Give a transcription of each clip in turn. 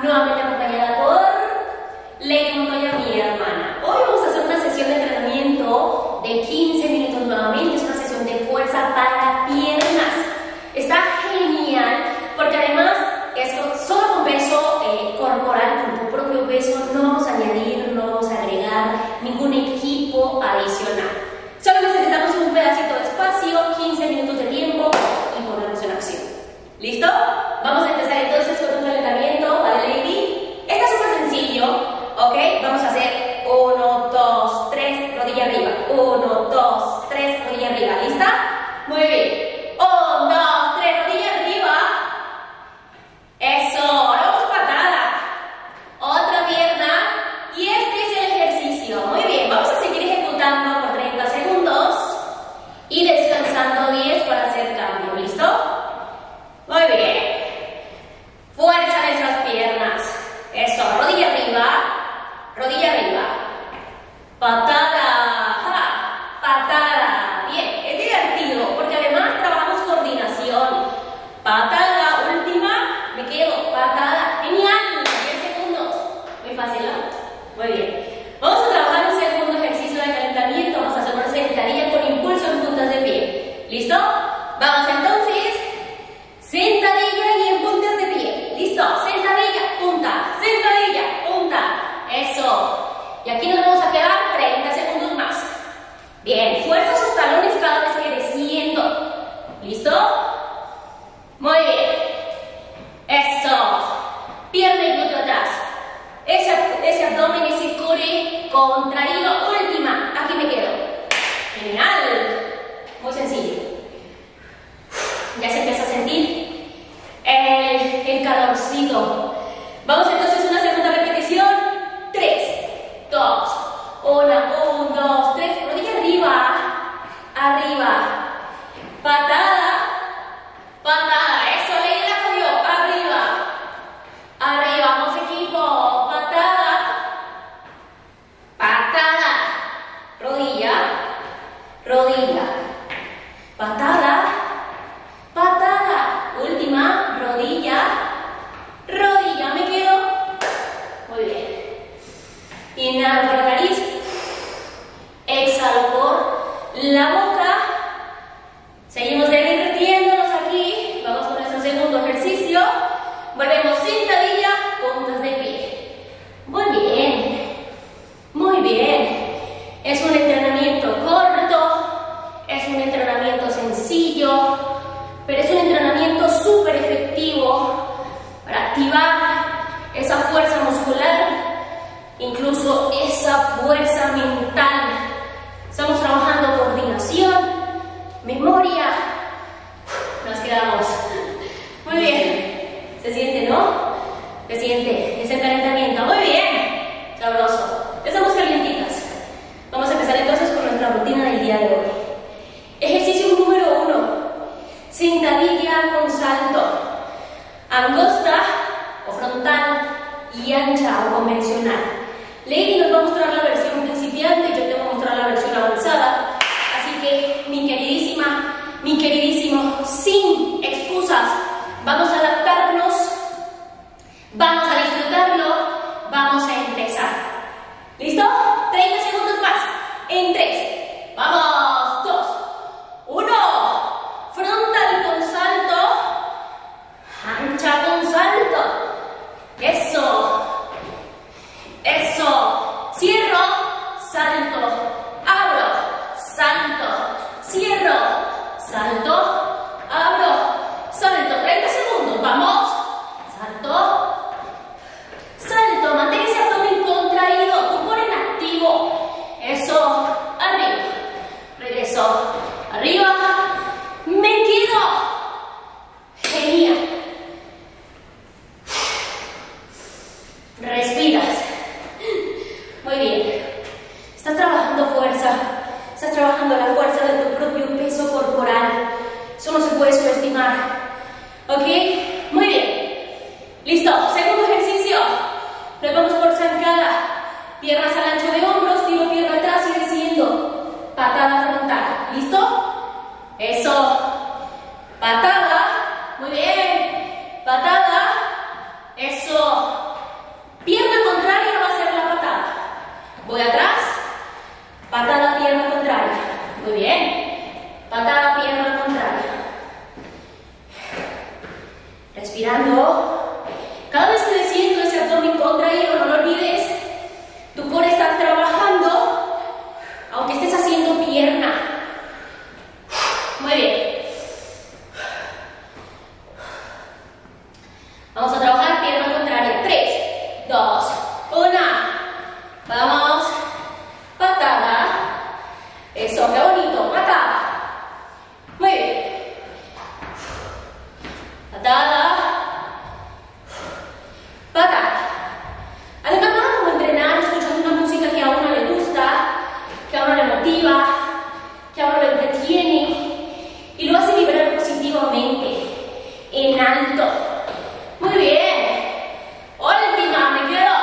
nuevamente acompañada por Lady Montoya, mi hermana. Hoy vamos a hacer una sesión de entrenamiento de 15 minutos nuevamente. Es una sesión de fuerza para piernas. Está genial porque además es solo con peso corporal, con tu propio peso. No vamos a añadir, no vamos a agregar ningún equipo adicional. Solo necesitamos un pedacito de espacio, 15 minutos de tiempo y ponernos en acción. ¿Listo? Vamos a empezar entonces con un calentamiento, ¿vale, Lady? Está súper sencillo, ¿ok? Vamos a hacer 1, 2, 3, rodilla arriba. 1, 2, 3, rodilla arriba. ¿Lista? Muy bien. 1, 2, 3, rodilla arriba. Eso. Ahora vamos patada. Otra pierna. Y este es el ejercicio. Muy bien. Vamos a seguir ejecutando por 30 segundos y descansando 10 para hacer cambio. ¿Listo? Muy bien. Fuerza en esas piernas. Eso. Rodilla arriba. Rodilla arriba. Patada. ¡Ja! Patada. Bien. Es divertido porque además trabajamos coordinación. Patada. Última. Me quedo. Patada. Genial. 10 segundos. Muy fácil, ¿no? Muy bien. Vamos a trabajar un segundo ejercicio de calentamiento. Vamos a hacer una sentadilla con impulso en puntas de pie. ¿Listo? Vamos entonces. Sentadilla y en puntas de pie. ¿Listo? Sentadilla, punta. Sentadilla, punta. Eso. Y aquí nos vamos a quedar 30 segundos más. Bien. Fuerza sus talones cada vez que desciendo. ¿Listo? Muy bien. Eso. Pierna y glúteo atrás. Ese abdomen, ese core contraído. Última. Aquí me quedo. Genial. Muy sencillo. Ya se empieza a sentir el calorcito. Vamos entonces a una segunda repetición. 3, 2, 1, 2, 3. Rodilla arriba. Arriba. Patada. Patada. Eso, Lady la cogió. Arriba. Arriba. Vamos, equipo. Patada. Patada. Rodilla. Rodilla. Patada. Patada. Última. Rodilla. Rodilla. Me quedo. Muy bien. Inhalo por la nariz. Exhalo por la boca. Seguimos divirtiéndonos aquí. Vamos con nuestro segundo ejercicio. Volvemos sentadilla, puntas de pie. Muy bien. Muy bien. Es un entrenamiento corto. Es un entrenamiento sencillo. Pero es un entrenamiento súper efectivo para activar esa fuerza muscular, incluso esa fuerza mental. Estamos trabajando coordinación, memoria. Nos quedamos. Muy bien. ¿Se siente, no? ¿Se siente? Es el calentamiento. Muy bien. Sabroso. Estamos calientitas. Vamos a empezar entonces con nuestra rutina del día de hoy. Ejercicio número 1. Sentadilla con salto. Angosta o frontal y ancha o convencional. Lady nos va a mostrar la versión principiante, yo te voy a mostrar la versión avanzada. Así que, mi queridísima, mi queridísimo, sin excusas, vamos a adaptarnos, vamos a disfrutarlo, vamos a empezar. ¿Listo? 30 segundos más. En 3. Vamos. 2. 1. Frontal con salto. Ancha con salto. Eso. Eso. Cierro. Salto. Abro. Salto. Cierro. Salto. Abro. Salto. 30 segundos. Vamos. Salto. Salto. Mantén ese abdomen contraído. Tu core en activo. Eso. Arriba. Regreso. Arriba. Me quedo. Genial. Respiras. Muy bien. Estás trabajando fuerza. Estás trabajando la fuerza de tu propio peso corporal. Eso no se puede subestimar. ¿Ok? Muy bien. Listo. Segundo ejercicio. Nos vamos por zancada. Piernas al ancho de hombros. Tiro pierna atrás y desciendo. Patada frontal. ¿Listo? Eso. Patada. Muy bien. Patada. Eso. Estirando. Cada vez que siento ese abdomen contraído, no lo olvides, tu core está trabajando, aunque estés haciendo pierna. Muy bien. Vamos a trabajar pierna contraria. 3, 2, 1. Vamos. Patada. Eso, qué bonito. Patada. Muy bien. Patada. Patada. Además, nada como entrenar escuchando una música que a uno le gusta, que a uno le motiva, que a uno le entretiene y lo hace vibrar positivamente, en alto. Muy bien. Última, me quedo.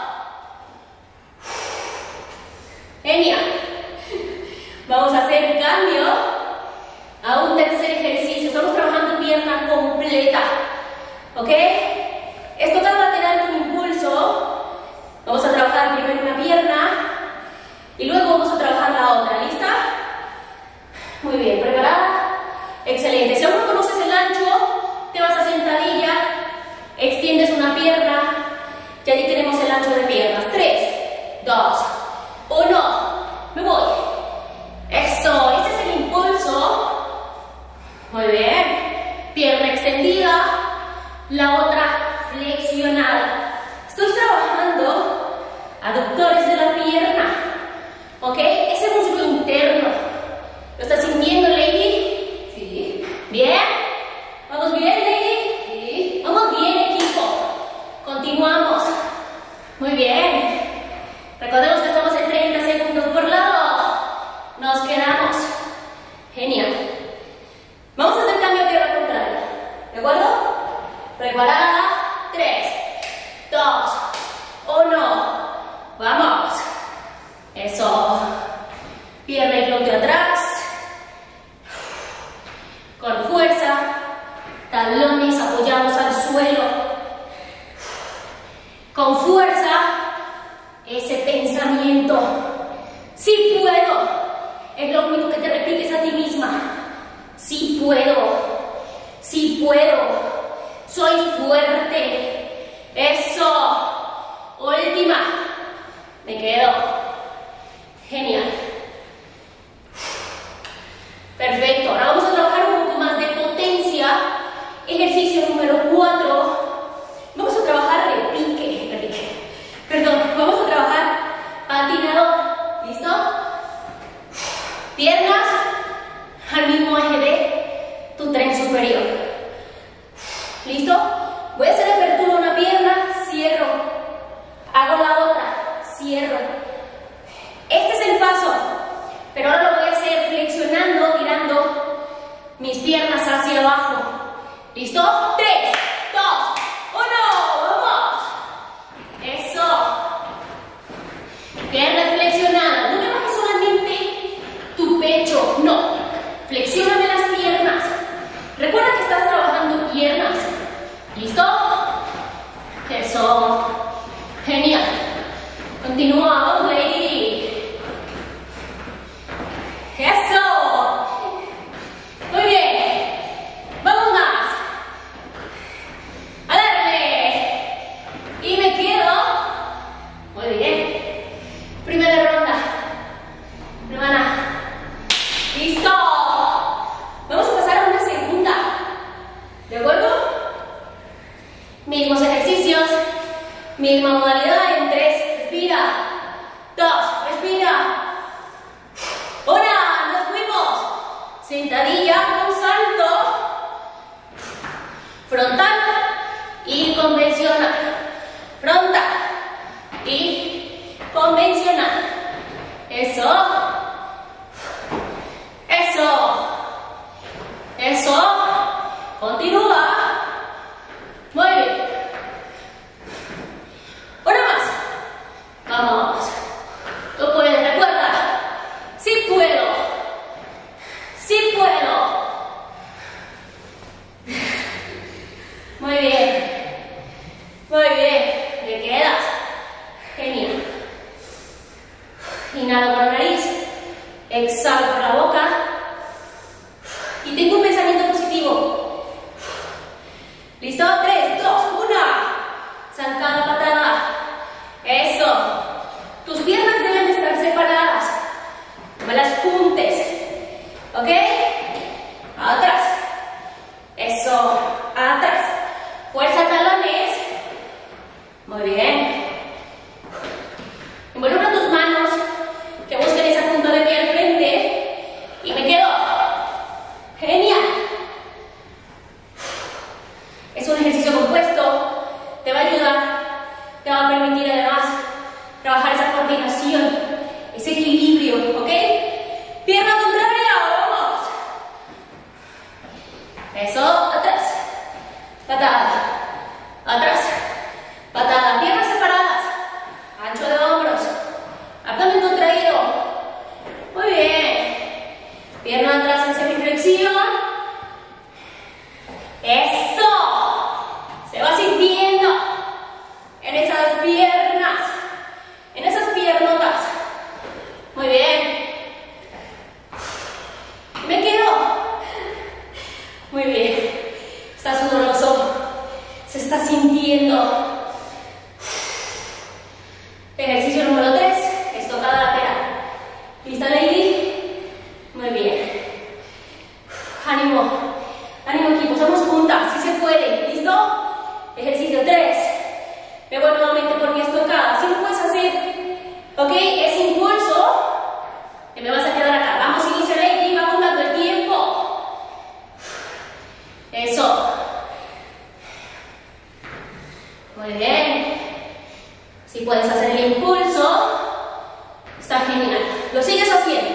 Genial. Vamos a hacer cambio a un tercer ejercicio. Estamos trabajando pierna completa. ¿Ok? Es total lateral con impulso. Vamos a trabajar primero una pierna y luego vamos a trabajar la otra. ¿Lista? Muy bien. ¿Preparada? Excelente. Si aún no conoces el ancho, te vas a sentadilla, extiendes una pierna y allí tenemos el ancho de piernas. 3, 2, 1. Me voy. Eso. Ese es el impulso. Muy bien. Pierna extendida, la otra flexionada. Estoy trabajando aductores de la pierna. ¿Ok? Ese músculo interno. ¿Lo estás sintiendo, lady? Sí. ¿Bien? ¿Vamos bien, lady? Sí. Vamos bien, equipo. Continuamos. Muy bien. Recordemos que estamos en 30 segundos por lado. Nos quedamos. Genial. Vamos a hacer cambio a pierna contraria. ¿De acuerdo? Preparada. 3, 2, 1. Vamos. Eso. Pierna y glúteo atrás. Con fuerza. Talones apoyados al suelo. Con fuerza. Ese pensamiento. Sí puedo. Es lo único que te repites a ti misma. Sí puedo. Sí puedo. Soy fuerte. Eso. Última. Me quedo. Genial. Perfecto. Ahora vamos a trabajar un poco más de potencia. Ejercicio número 4. Vamos a trabajar repique. Perdón, vamos a trabajar patinador. ¿Listo? Piernas al mismo eje de tu tren superior. ¿Listo? Voy a hacer apertura una pierna, cierro. Hago la otra, cierro. Este es el paso, pero ahora lo voy a hacer flexionando, tirando mis piernas hacia abajo. ¿Listo? 3, 2, 1, ¡vamos! Eso. Piernas flexionadas. No me bajes solamente tu pecho, no. Flexióname las piernas. Recuerda que estás trabajando piernas. ¿Listo? Eso. Genial. Continuamos, lady. Eso. Muy bien. Vamos más. A darle. Y me quedo. Muy bien. Primera ronda. Hermana. Listo. Vamos a pasar a una segunda. ¿De acuerdo? Mismos ejercicios. Misma modalidad en 3. Respira. 2. Respira. 1. Nos fuimos. Sentadilla con salto. Frontal y convencional. Frontal y convencional. Eso. Eso. Eso. Continúa. Muy bien. Una más. Vamos. Tú puedes, recuerda. Sí puedo. Sí puedo. Muy bien. Muy bien. ¿Te quedas? Genial. Inhalo por la nariz. Exhalo por la boca. Y tengo un pensamiento positivo. ¿Listo? 3, Muy bien. Involucra tus manos, que busquen esa punta de pie al frente. Y me quedo. Genial. Es un ejercicio compuesto. Te va a ayudar. Te va a permitir además trabajar esa coordinación, ese equilibrio, ¿ok? Pierna contraria, vamos. Eso, atrás. Patada. Atrás. Patada. Piernas separadas. Ancho de hombros. Abdomen contraído. Muy bien. Pierna atrás en semiflexión. Eso. Se va sintiendo en esas piernas. En esas piernotas. Muy bien. Me quedo. Muy bien. Está sudoroso. Se está sintiendo. Ejercicio número 3, estocada lateral. ¿Lista, lady? Muy bien. Ánimo. Ánimo, equipo. Somos juntas. Sí se puede. ¿Listo? Ejercicio 3. Me voy nuevamente por mi estocada. Si lo puedes hacer, ¿ok? Es impulso. Que me vas a quedar acá. Vamos, inicia, lady. Va contando el tiempo. Eso. Muy bien. Si puedes hacer el impulso, está genial. Lo sigues haciendo.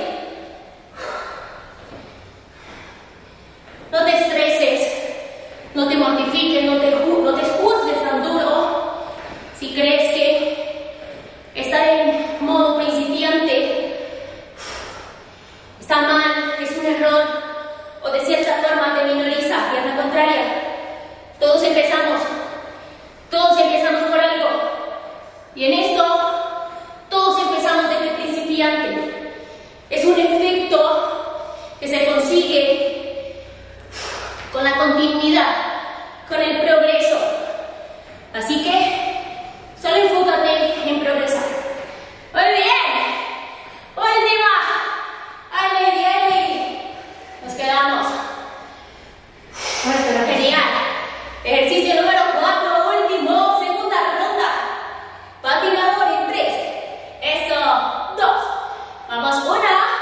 No te estreses, no te mortifiques, no te juzgues tan duro. Si crees que estar en modo principiante está mal, es un error, o de cierta forma te minoriza, pierna contraria. Todos empezamos por algo. Y en esto, todos empezamos desde principiante. Es un efecto que se consigue con la continuidad, con el progreso. Así que, solo enfócate en progresar. ¡Muy bien! ¡Última! ¡Ay, lady, ay, lady! Nos quedamos. Bueno, pero genial. Ejercicio número 4, último, segunda ronda. Patinador en 3. Eso. 2. Vamos, 1.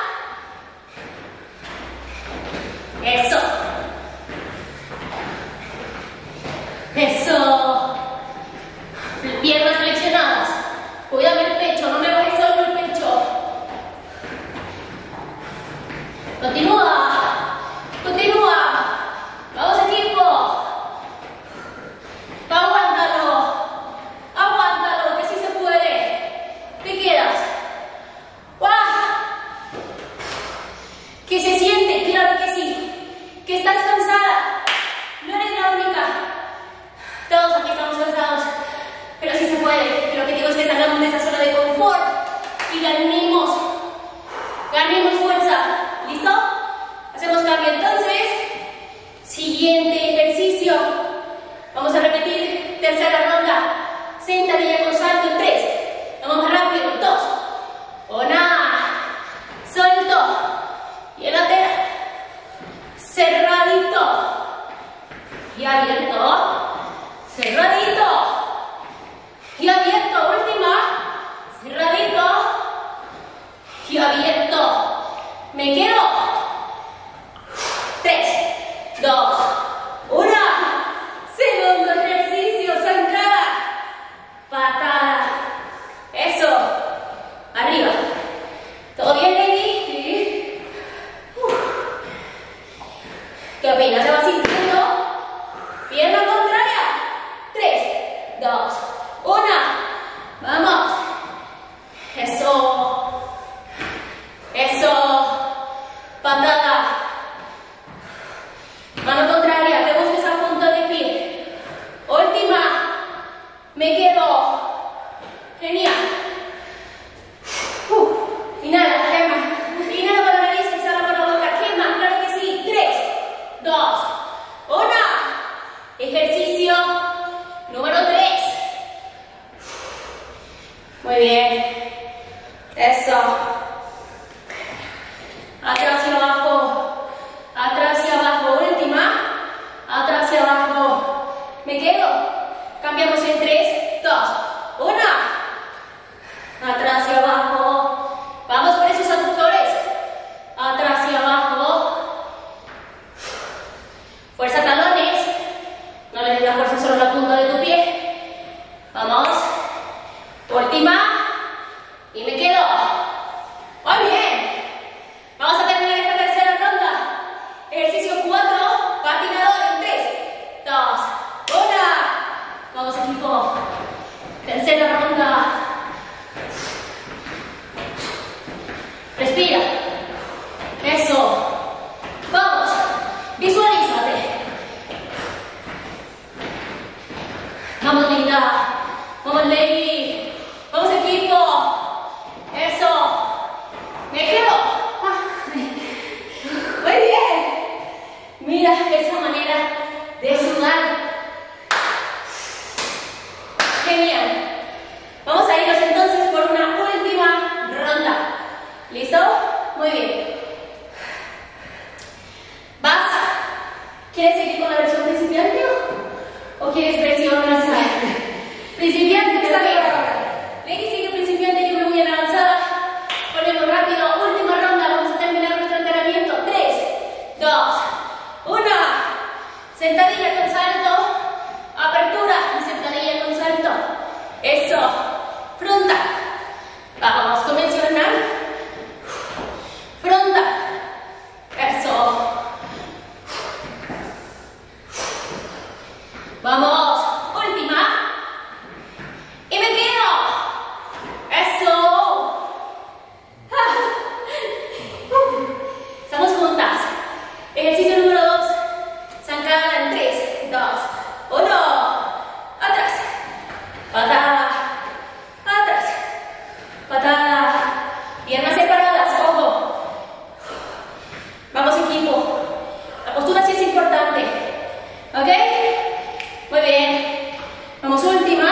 Eso. Eso. Piernas flexionadas. Cuídame el pecho, no me bajes solo el pecho. Continúa. Continúa. Vamos, equipo. Aguántalo. Aguántalo, que sí se puede. Te quedas. ¡Guau! ¿Qué se siente? Claro que sí. Que estás cansada. No eres la única. Todos aquí estamos cansados. Pero sí se puede. Lo que digo es que salgamos de esa zona de confort y ganemos fuerza. ¿Listo? Hacemos cambio entonces. Siguiente ejercicio. Vamos a repetir tercera ronda. Sentadilla con salto en 3. Vamos más rápido. 2. 1. Suelto. Y el lateral. Cerradito. Y abierto. Cerradito. Y abierto. Última. Cerradito. Y abierto. Me quedo. 3, 2, 1. Segundo ejercicio, zancada. Patada. Eso. Arriba. ¿Todo bien, lady? Sí. ¿Qué opinas? ¿Se va sintiendo? Pierna contraria. 3, 2, 1. Vamos. Eso. Eso. Patada. Mano contraria, que busques a punta de pie. Última. Me quedo. Genial. Inhala, quema. Inhala por la nariz, exhala por la boca. Quema, claro que sí. 3, 2, 1. Ejercicio número 3. Muy bien. Eso. Atrás y abajo. Atrás y abajo. Última. Atrás y abajo. Me quedo. Cambiamos en 3, 2, esa manera de sudar. Genial. Vamos a irnos entonces por una última ronda. ¿Listo? Muy bien. ¿Vas? ¿Quieres seguir con la versión principiante o quieres versión avanzada? Principiante, está bien. Lady sigue principiante, yo me voy en avanzada. Ponemos rápido, última ronda. Vamos a terminar nuestro entrenamiento. 3, 2, 1. Sentadilla con salto. Apertura y sentadilla con salto. Eso. Frontal. Vamos, convencional. Frontal. Eso. Vamos. Última. Y me quedo. Eso. Estamos juntas. Ejercicio número 2. Zancada en 3, 2, 1. Atrás. Patada. Atrás. Patada. Piernas separadas. Ojo. Vamos, equipo. La postura sí es importante. ¿Ok? Muy bien. Vamos, última.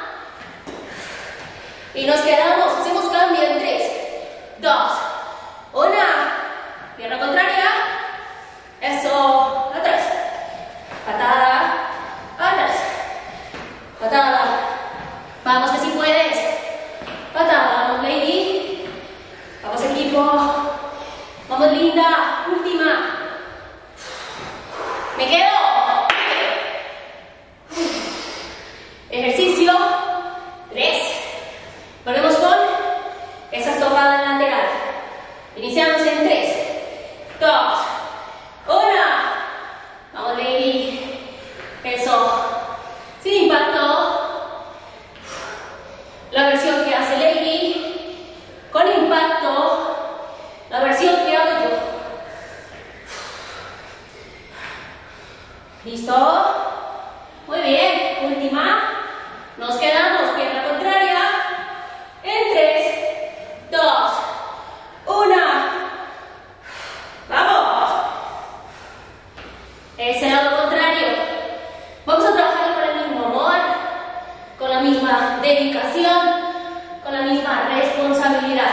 Y nos quedamos. Hacemos cambio en 3, 2, 1. Pierna contraria. Eso. Atrás. Patada. Atrás. Patada. Vamos, que si puedes. Patada. Vamos, lady. Vamos, equipo. Vamos, linda. Última. Me quedo. Ejercicio 3. Volvemos con esa estocada lateral. Iniciamos en 3, 2, 1. Vamos, lady. Eso. Sin impacto. La versión que hace lady. Con impacto. La versión que hago yo. ¿Listo? Muy bien. Última. Nos quedamos pierna contraria. En 3, 2, 1. Vamos. Ese lado contrario. Vamos a trabajar con el mismo amor, con la misma dedicación, con la misma responsabilidad.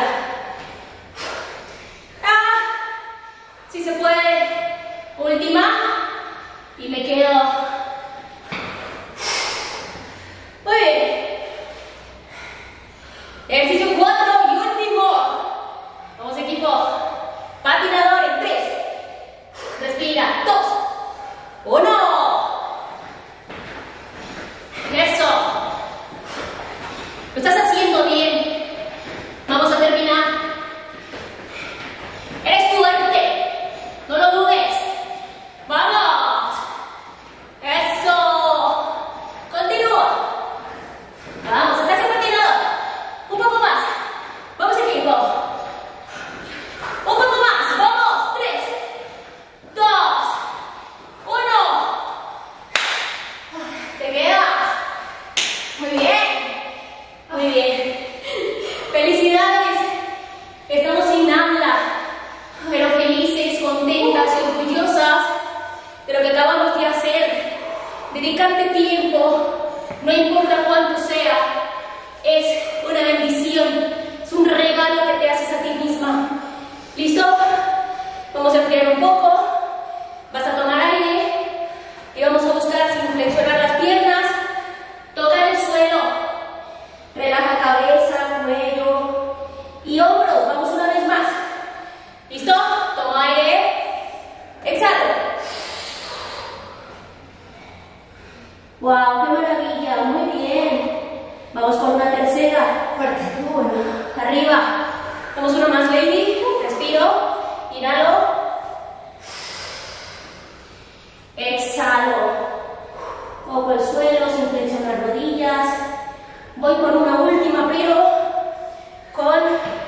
Si se puede. Última. Y me quedo. Muy bien. Ejercicio 4 y último. Vamos, equipo. Patinador en 3. Respira. 2, 1. Eso. Lo estás haciendo bien. Vamos a terminar. Eres fuerte. No lo dudes. Vamos. Eso. Continúa. Vamos, estás en patinador. Un poco más. Vamos, equipo. Un poco más. Vamos. 3, 2, 1. Te quedas. Muy bien. Muy bien. Felicidades. Estamos sin habla, pero felices, contentas y orgullosas de lo que acabamos de hacer. Dedicarte tiempo, no importa cuánto sea, es una bendición, es un regalo que te haces a ti misma. ¿Listo? Vamos a enfriar un poco, vas a tomar aire y vamos a buscar sin flexionar las piernas, tocar el suelo, relaja cabeza, cuello y hombros. Vamos una vez más. ¿Listo? Toma aire, exhalo. ¡Wow! ¡Qué maravilla! Muy bien. Vamos con una tercera. Fuerte. Bueno. Arriba. Vamos una más, lady. Respiro. Inhalo. Exhalo. Toco el suelo sin flexionar rodillas. Voy por una última, pero con